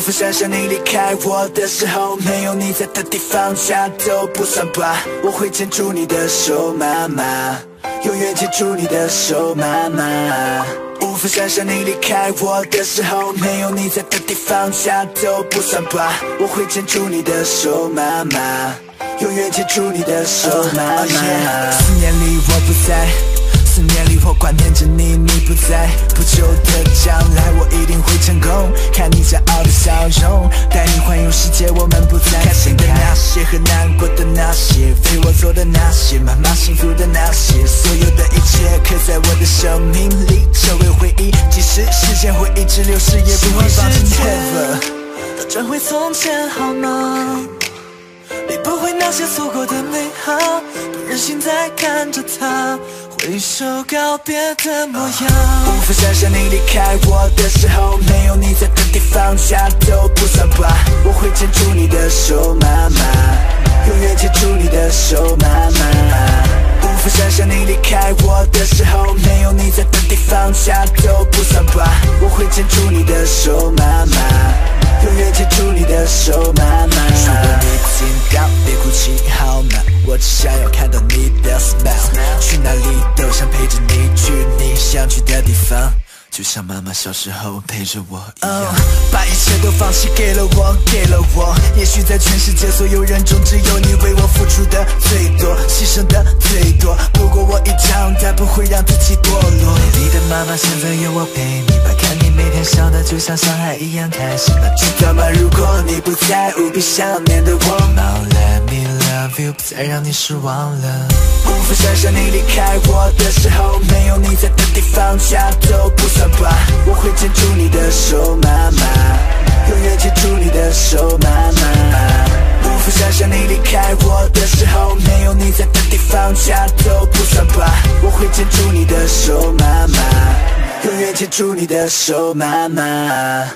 法想象你离开我的时候，没有你在的地方，家都不算吧。我会牵住你的手，妈妈，永远牵住你的手，妈妈。无法想象你离开我的时候，没有你在的地方，家都不算吧。我会牵住你的手，妈妈，永远牵住你的手，妈妈。4年里我不在，4年里我挂念着你，你不在。不久的将来我一定会成功，看你骄傲的笑容，带你环游世界。我们不再开心的那些和难过的那些，为我做的那些，妈妈幸福的那些，所有的一切刻在我的生命里，成为回忆。即使时间会一直流逝，也不会放弃 never。 都转回从前好吗？你不会那些错过的美好，不忍心再看着它挥手告别的模样。 无法想象你离开我的时候，没有你在的地方，家都不算吧。我会牵住你的手，妈妈，永远牵住你的手，妈妈。无法想象你离开我的时候，没有你在的地方，家都不算吧。我会牵住你的手，妈妈，永远牵住你的手，妈妈。如果你听到，别哭泣好吗？我只想要看到你的 smile， 去哪里都想陪着你，去你想去的地方，就像妈妈小时候陪着我一样。把一切都放弃给了我，给了我。也许在全世界所有人中，只有你为我付出的最多，牺牲的最多。不过我已长大，不会让自己堕落。 美丽的妈妈，现在有我陪你吧，看你每天笑得就像小孩一样开心吧。 知道吗？如果你不在，无比想念的我。 Now let me love you， 不再让你失望了。 无法想象你离开我的时候，没有你在的地方，家都不算吧。我会牵住你的手，妈妈，永远牵住你的手，妈妈。无法想象你离开我的时候，没有你在的地方，家都不算吧。我会牵住你的手，妈妈，永远牵住你的手，妈妈。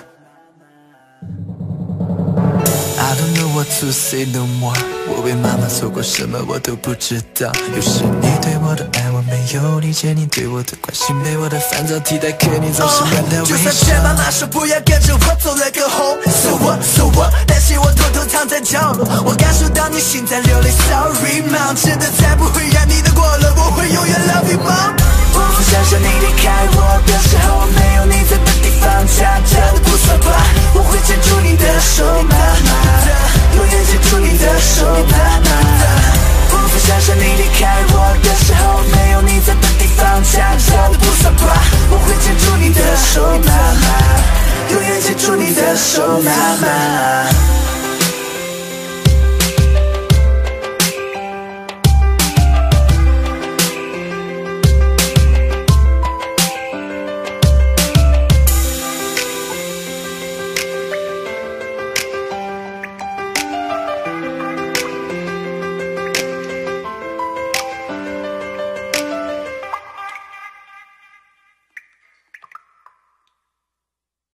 I don't know what to say no more， 我为妈妈做过什么我都不知道。有时你对我的爱我没有理解，你对我的关心被我的烦躁替代，可你总是换的微笑。 就算劝妈妈说不要跟着我走了个红，so what， 但是我偷偷藏在角落，我感受到你心在流泪。Sorry mom， 真的再不会让你难过了，我会永远 love you mom。无法想象你离开我的时候，没有你在的地方，家真的不算吧。我会牵住你的手，妈妈，永远牵住你的手，妈妈。无法想象你离开我的时候，没有你在的地方，家真的不算吧。我会牵住你的手，妈妈，永远牵住你的手，妈妈。